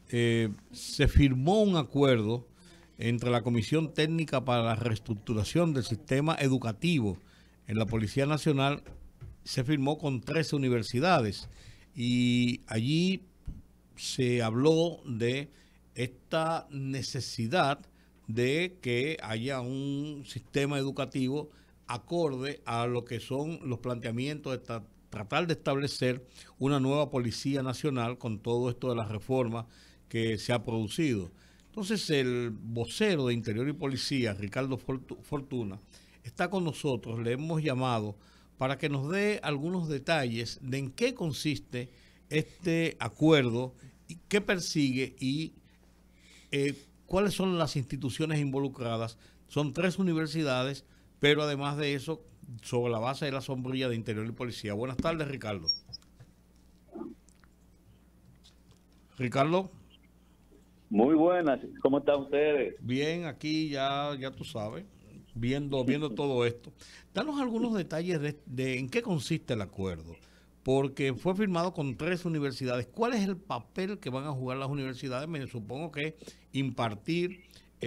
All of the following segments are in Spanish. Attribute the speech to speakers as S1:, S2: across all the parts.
S1: se firmó un acuerdo entre la Comisión Técnica para la Reestructuración del Sistema Educativo en la Policía Nacional. Se firmó con 13 universidades y allí se habló de esta necesidad de que haya un sistema educativo acorde a lo que son los planteamientos de tratar de establecer una nueva Policía Nacional con todo esto de las reformas que se ha producido. Entonces el vocero de Interior y Policía, Ricardo Fortuna, está con nosotros. Le hemos llamado para que nos dé algunos detalles de en qué consiste este acuerdo, y qué persigue y cuáles son las instituciones involucradas. Son 3 universidades, pero además de eso, sobre la base de la sombrilla de Interior y Policía. Buenas tardes, Ricardo. Ricardo.
S2: Muy buenas, ¿cómo están ustedes?
S1: Bien, aquí ya tú sabes, viendo todo esto. Danos algunos detalles de en qué consiste el acuerdo, porque fue firmado con 3 universidades. ¿Cuál es el papel que van a jugar las universidades? Me supongo que impartir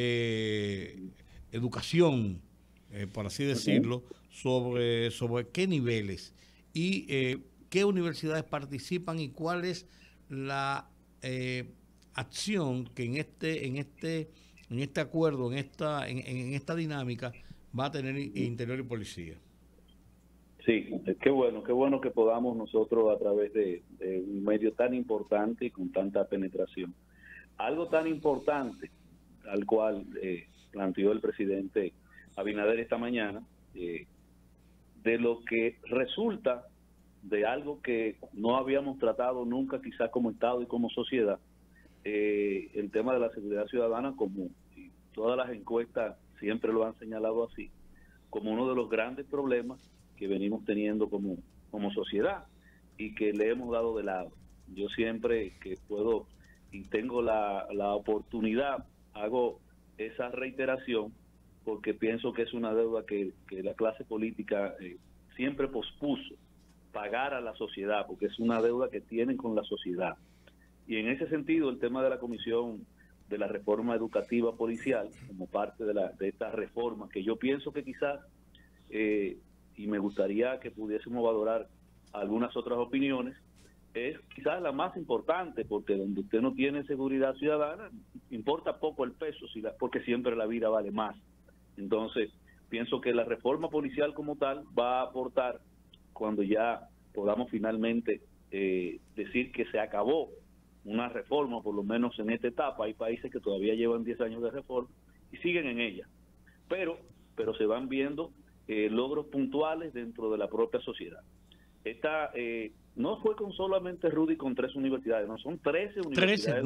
S1: educación, por así decirlo, sobre qué niveles y qué universidades participan y cuál es la acción que en este acuerdo, en esta dinámica va a tener Interior y Policía.
S2: Sí, qué bueno que podamos nosotros a través de un medio tan importante y con tanta penetración. Algo tan importante al cual planteó el presidente Abinader esta mañana, de lo que resulta de algo que no habíamos tratado nunca quizás como Estado y como sociedad, el tema de la seguridad ciudadana, como todas las encuestas siempre lo han señalado así, como uno de los grandes problemas que venimos teniendo como sociedad y que le hemos dado de lado. Yo siempre que puedo y tengo la oportunidad, hago esa reiteración porque pienso que es una deuda que la clase política siempre pospuso pagar a la sociedad, porque es una deuda que tienen con la sociedad. Y en ese sentido, el tema de la Comisión de la Reforma Educativa Policial, como parte de esta reforma, que yo pienso que quizás, y me gustaría que pudiésemos valorar algunas otras opiniones, es quizás la más importante, porque donde usted no tiene seguridad ciudadana, importa poco el peso, porque siempre la vida vale más. Entonces, pienso que la reforma policial como tal va a aportar, cuando ya podamos finalmente decir que se acabó una reforma, por lo menos en esta etapa. Hay países que todavía llevan 10 años de reforma y siguen en ella, pero se van viendo logros puntuales dentro de la propia sociedad. Esta no fue con solamente Rudy con 3 universidades, no, son 13 universidades.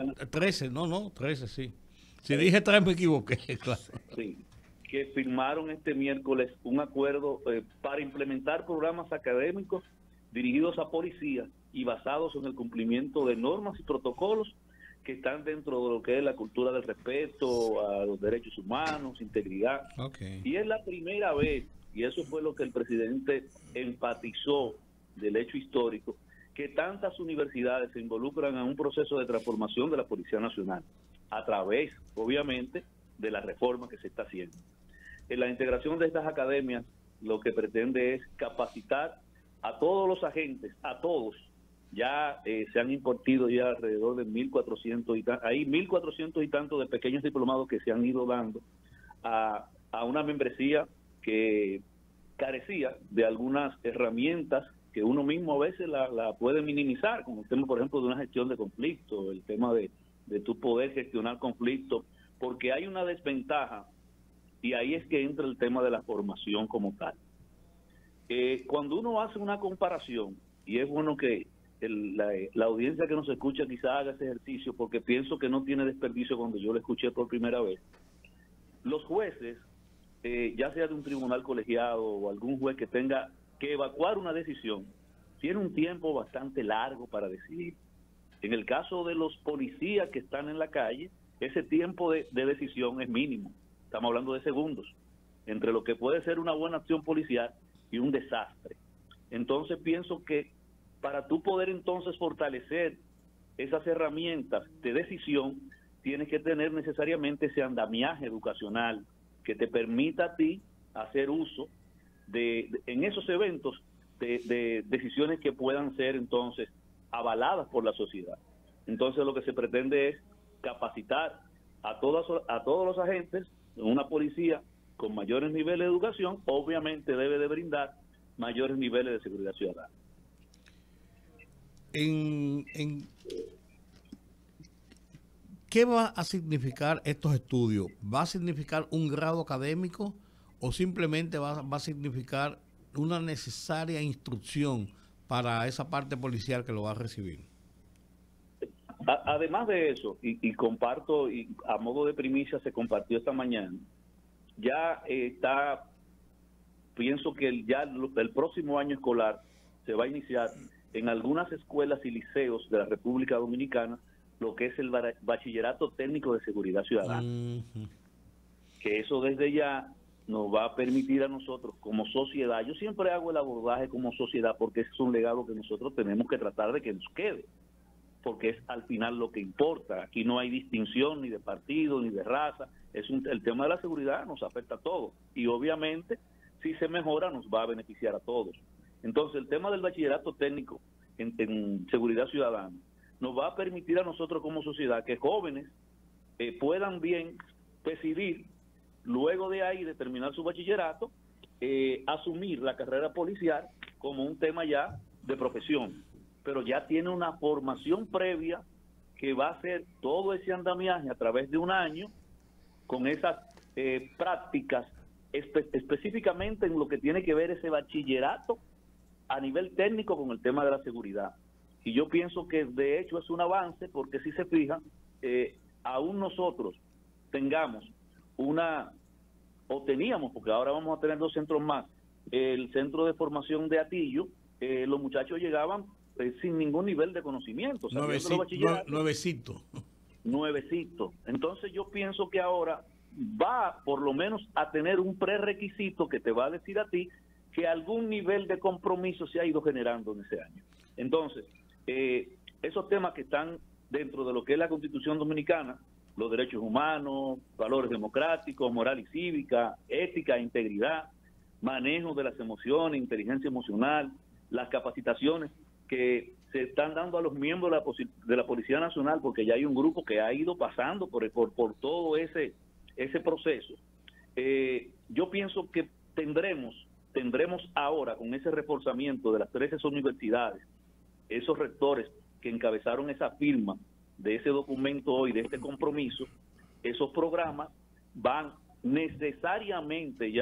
S1: 13, sí. Si dije 3 me equivoqué, claro.
S2: Sí, que firmaron este miércoles un acuerdo para implementar programas académicos dirigidos a policías y basados en el cumplimiento de normas y protocolos que están dentro de lo que es la cultura del respeto a los derechos humanos, integridad.
S1: Okay.
S2: Y es la primera vez, y eso fue lo que el presidente enfatizó del hecho histórico, que tantas universidades se involucran en un proceso de transformación de la Policía Nacional, a través, obviamente, de la reforma que se está haciendo. En la integración de estas academias, lo que pretende es capacitar a todos los agentes, a todos. Ya se han impartido ya alrededor de 1.400 y hay 1.400 y tantos de pequeños diplomados que se han ido dando a una membresía que carecía de algunas herramientas que uno mismo a veces la puede minimizar, como el tema, por ejemplo, de una gestión de conflicto, el tema de tu poder gestionar conflictos, porque hay una desventaja, y ahí es que entra el tema de la formación como tal. Cuando uno hace una comparación, y es bueno que la audiencia que nos escucha quizá haga ese ejercicio, porque pienso que no tiene desperdicio cuando yo lo escuché por primera vez. Los jueces, ya sea de un tribunal colegiado o algún juez que tenga que evacuar una decisión, tiene un tiempo bastante largo para decidir. En el caso de los policías que están en la calle, ese tiempo de decisión es mínimo. Estamos hablando de segundos, entre lo que puede ser una buena acción policial y un desastre. Entonces pienso que para tú poder entonces fortalecer esas herramientas de decisión, tienes que tener necesariamente ese andamiaje educacional que te permita a ti hacer uso en esos eventos de decisiones que puedan ser entonces avaladas por la sociedad. Entonces lo que se pretende es capacitar a todos los agentes. Una policía con mayores niveles de educación obviamente debe de brindar mayores niveles de seguridad ciudadana.
S1: ¿Qué va a significar estos estudios? ¿Va a significar un grado académico o simplemente va a significar una necesaria instrucción para esa parte policial que lo va a recibir?
S2: Además de eso, y comparto, y a modo de primicia se compartió esta mañana, ya pienso que ya el próximo año escolar se va a iniciar en algunas escuelas y liceos de la República Dominicana lo que es el Bachillerato Técnico de Seguridad Ciudadana. Que eso desde ya nos va a permitir a nosotros como sociedad, yo siempre hago el abordaje como sociedad porque es un legado que nosotros tenemos que tratar de que nos quede, porque es al final lo que importa. Aquí no hay distinción ni de partido ni de raza, el tema de la seguridad nos afecta a todos y obviamente si se mejora nos va a beneficiar a todos. Entonces el tema del bachillerato técnico en seguridad ciudadana nos va a permitir a nosotros como sociedad que jóvenes puedan bien decidir, luego de ahí de terminar su bachillerato, asumir la carrera policial como un tema ya de profesión, pero ya tiene una formación previa que va a hacer todo ese andamiaje a través de un año con esas prácticas específicamente en lo que tiene que ver ese bachillerato a nivel técnico con el tema de la seguridad. Y yo pienso que de hecho es un avance porque si se fijan, aún nosotros tengamos teníamos, porque ahora vamos a tener 2 centros más, el centro de formación de Atillo, los muchachos llegaban sin ningún nivel de conocimiento. Nuevecito. Entonces yo pienso que ahora va por lo menos a tener un prerequisito que te va a decir a ti que algún nivel de compromiso se ha ido generando en ese año. Entonces, esos temas que están dentro de lo que es la Constitución Dominicana, los derechos humanos, valores democráticos, moral y cívica, ética e integridad, manejo de las emociones, inteligencia emocional, las capacitaciones que se están dando a los miembros de la Policía Nacional, porque ya hay un grupo que ha ido pasando por todo ese proceso. Yo pienso que tendremos ahora, con ese reforzamiento de las 13 universidades, esos rectores que encabezaron esa firma de ese documento hoy, de este compromiso, esos programas van necesariamente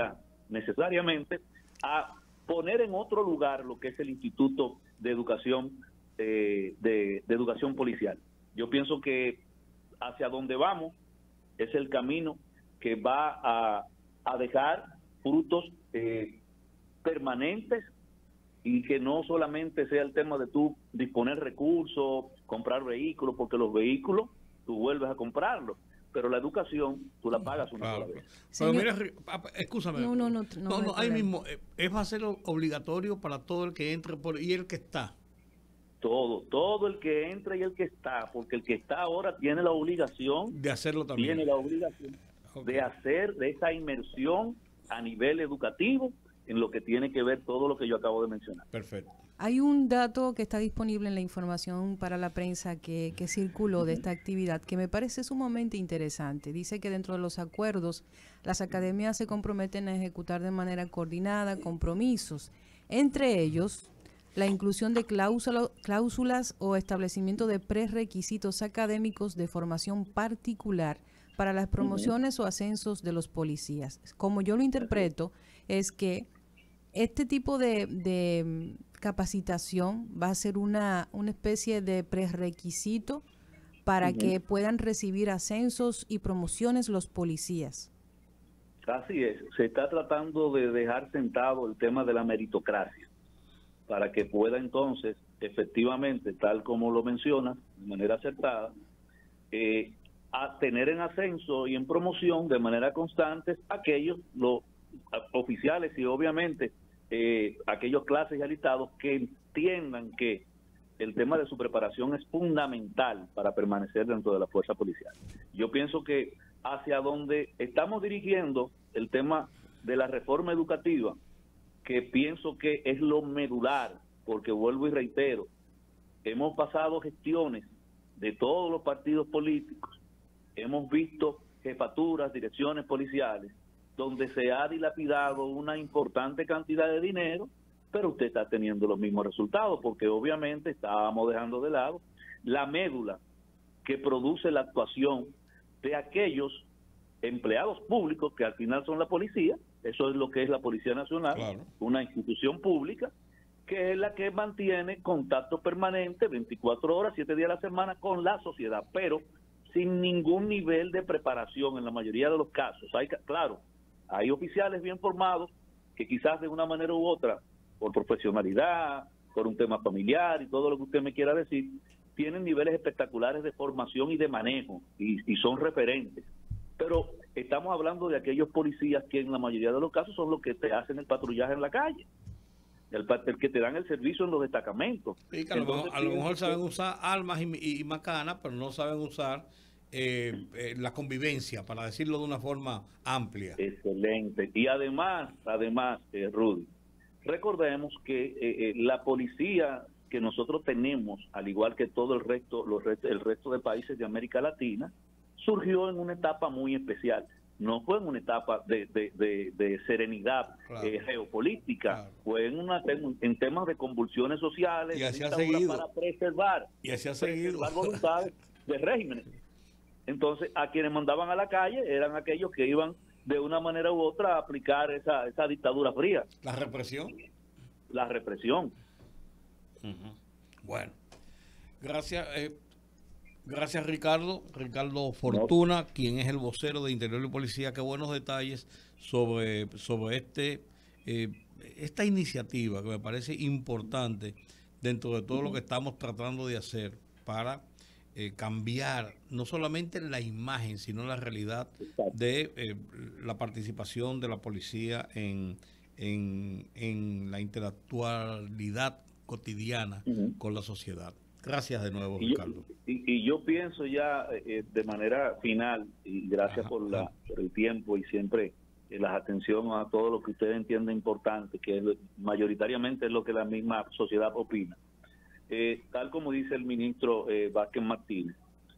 S2: a poner en otro lugar lo que es el Instituto de Educación de Educación Policial. Yo pienso que hacia donde vamos es el camino que va a dejar frutos permanentes y que no solamente sea el tema de tú disponer recursos, comprar vehículos, porque los vehículos tú vuelves a comprarlos, pero la educación tú la pagas una sola vez.
S1: Pero mira, escúchame. No, ahí mismo, va a ser obligatorio para todo el que entre y el que está.
S2: Todo el que entra y el que está, porque el que está ahora tiene la obligación
S1: de hacerlo también.
S2: Tiene la obligación de hacer de esa inmersión a nivel educativo en lo que tiene que ver todo lo que yo acabo de mencionar.
S1: Perfecto.
S3: Hay un dato que está disponible en la información para la prensa que circuló de esta actividad que me parece sumamente interesante. Dice que dentro de los acuerdos, las academias se comprometen a ejecutar de manera coordinada compromisos, entre ellos la inclusión de cláusulas o establecimiento de prerequisitos académicos de formación particular para las promociones o ascensos de los policías. Como yo lo interpreto, es que este tipo de capacitación va a ser una especie de prerequisito para que puedan recibir ascensos y promociones los policías.
S2: Así es, se está tratando de dejar sentado el tema de la meritocracia, para que pueda entonces, efectivamente, tal como lo mencionas, de manera acertada, a tener en ascenso y en promoción de manera constante aquellos los oficiales y obviamente aquellos clases y alistados que entiendan que el tema de su preparación es fundamental para permanecer dentro de la fuerza policial. Yo pienso que hacia donde estamos dirigiendo el tema de la reforma educativa, que pienso que es lo medular, porque vuelvo y reitero, hemos pasado gestiones de todos los partidos políticos, hemos visto jefaturas, direcciones policiales, donde se ha dilapidado una importante cantidad de dinero, pero usted está teniendo los mismos resultados, porque obviamente estábamos dejando de lado la médula que produce la actuación de aquellos empleados públicos, que al final son la policía. Eso es lo que es la Policía Nacional, claro, una institución pública, que es la que mantiene contacto permanente 24 horas, 7 días a la semana con la sociedad, pero sin ningún nivel de preparación en la mayoría de los casos. Claro, hay oficiales bien formados que quizás de una manera u otra, por profesionalidad, por un tema familiar y todo lo que usted me quiera decir, tienen niveles espectaculares de formación y de manejo y son referentes. Pero estamos hablando de aquellos policías que en la mayoría de los casos son los que te hacen el patrullaje en la calle, el que te dan el servicio en los destacamentos.
S1: Sí, que a lo mejor saben usar armas y macanas, pero no saben usar la convivencia, para decirlo de una forma amplia.
S2: Excelente. Y además, Rudy, recordemos que la policía que nosotros tenemos, al igual que todo el resto de países de América Latina, surgió en una etapa muy especial. No fue en una etapa de serenidad, claro, geopolítica, claro, fue en temas de convulsiones sociales,
S1: y así ha seguido,
S2: para preservar voluntades de regímenes. Entonces, a quienes mandaban a la calle eran aquellos que iban de una manera u otra a aplicar esa dictadura fría.
S1: La represión.
S2: La represión.
S1: Bueno, gracias. Gracias, Ricardo Fortuna, quien es el vocero de Interior y Policía. Qué buenos detalles sobre esta iniciativa, que me parece importante dentro de todo lo que estamos tratando de hacer para cambiar no solamente la imagen, sino la realidad de la participación de la policía en la interactualidad cotidiana con la sociedad. Gracias de nuevo, Ricardo.
S2: Y yo pienso ya de manera final, y gracias por el tiempo y siempre la atención a todo lo que ustedes entienden importante, que mayoritariamente es lo que la misma sociedad opina. Tal como dice el ministro Vázquez Martínez,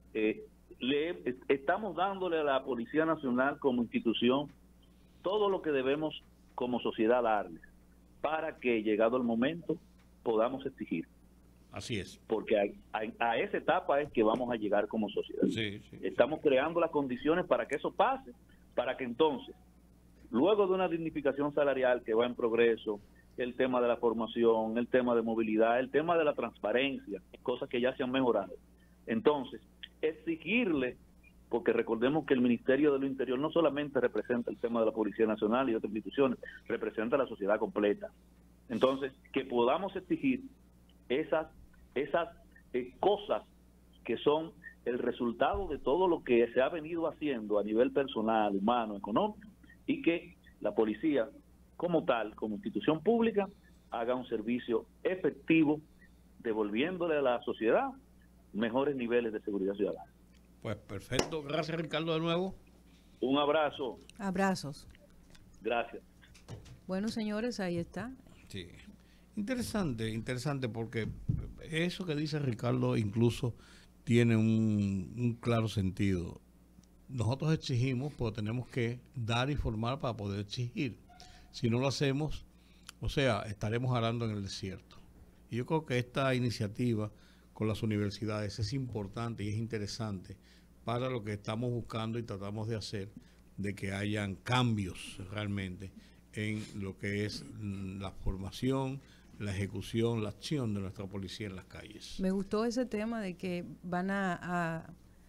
S2: estamos dándole a la Policía Nacional como institución todo lo que debemos como sociedad darles, para que llegado el momento podamos exigir.
S1: Así es.
S2: Porque a esa etapa es que vamos a llegar como sociedad.
S1: Sí.
S2: Estamos creando las condiciones para que eso pase, para que entonces, luego de una dignificación salarial que va en progreso, el tema de la formación, el tema de movilidad, el tema de la transparencia, cosas que ya se han mejorado. Entonces, exigirle, porque recordemos que el Ministerio de lo Interior no solamente representa el tema de la Policía Nacional y otras instituciones, representa a la sociedad completa. Entonces, que podamos exigir esas cosas que son el resultado de todo lo que se ha venido haciendo a nivel personal, humano, económico, y que la policía como tal, como institución pública, haga un servicio efectivo, devolviéndole a la sociedad mejores niveles de seguridad ciudadana.
S1: Pues perfecto. Gracias, Ricardo, de nuevo.
S2: Un abrazo.
S3: Abrazos.
S2: Gracias.
S3: Bueno, señores, ahí está.
S1: Sí. Interesante, porque eso que dice Ricardo incluso tiene un claro sentido. Nosotros exigimos, pero tenemos que dar y formar para poder exigir. Si no lo hacemos, o sea, estaremos arando en el desierto. Y yo creo que esta iniciativa con las universidades es importante y es interesante para lo que estamos buscando y tratamos de hacer, de que hayan cambios realmente en lo que es la formación, la ejecución, la acción de nuestra policía en las calles.
S3: Me gustó ese tema de que van a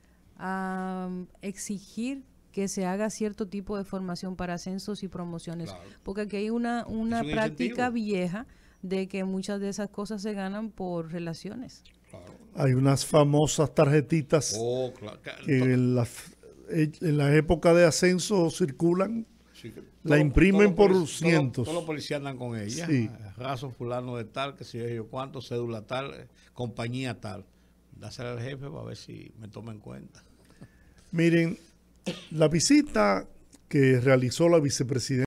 S3: exigir que se haga cierto tipo de formación para ascensos y promociones, claro, porque aquí hay una práctica vieja de que muchas de esas cosas se ganan por relaciones.
S4: Claro. Hay unas famosas tarjetitas que en la época de ascenso circulan, sí, La imprimen por cientos.
S1: Todos los policías andan con ella.
S4: Sí.
S1: Raso fulano de tal, que si yo cuánto, cédula tal, compañía tal. Dásela al jefe para ver si me toma en cuenta.
S4: Miren, la visita que realizó la vicepresidenta